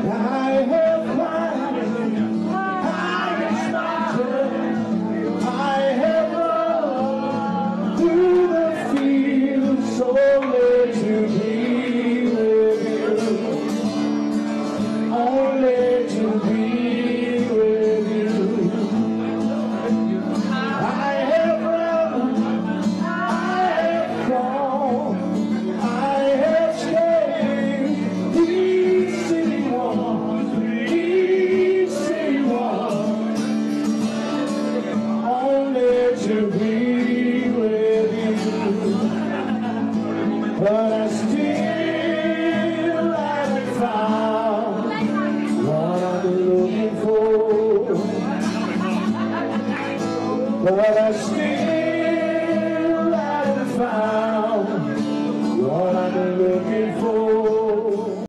have climbed highest mountain, I have run through the fields only to be with you, only to be with you. I have run, I have crawled, I have scaled these city walls, only to be with you. But I still haven't found what I'm looking for. But I still